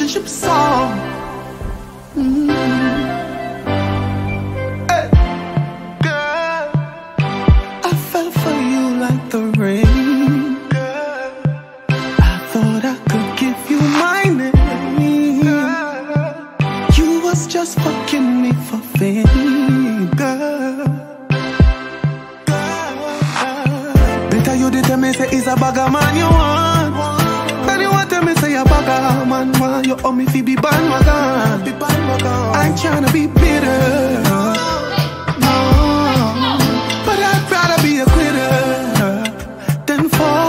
friendship song. Hey. Girl, I fell for you like the rain. Girl, I thought I could give you my name. Girl, you was just fucking me for fame. Girl, better you did tell me say it's a bagger man you want. Then you want tell me say a bagger man want. You owe me fi be bandwagon. I ain't tryna be bitter, no, but I'd rather be a quitter than fall